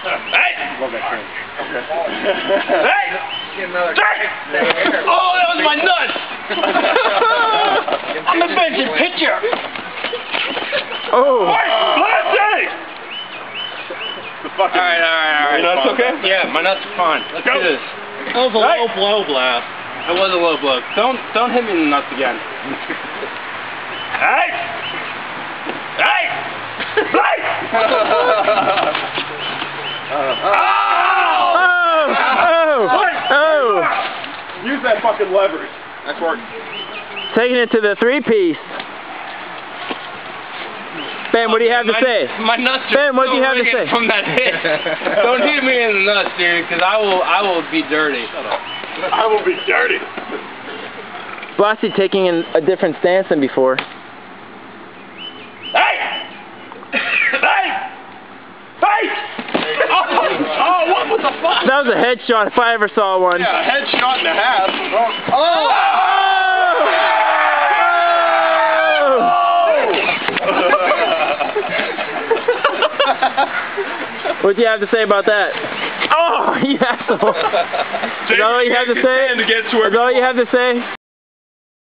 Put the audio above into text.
Hey! Love that thing. Hey! Oh, that was my nuts! I'm a benching pitcher! Oh! Blast! Alright. Your nuts okay? Yeah, my nuts are fine. Let's do this. That was a low blow blast. It was a low blow. Don't hit me in the nuts again. Hey! Hey! Hey! Use that fucking leverage. That's working. Taking it to the 3-piece. Ben, what do you have to say? My nuts are Ben, what do you have to say? From that hit. Don't hit me in the nuts, dude, because I will be dirty. I will be dirty. Blassie taking a different stance than before. Hey! Hey! Hey! Oh, what the fuck? That was a headshot if I ever saw one. Yeah, a headshot and a half. Oh! What do you have to say about that? Oh, you asshole. Is that all you have to say? Is that all you have to say?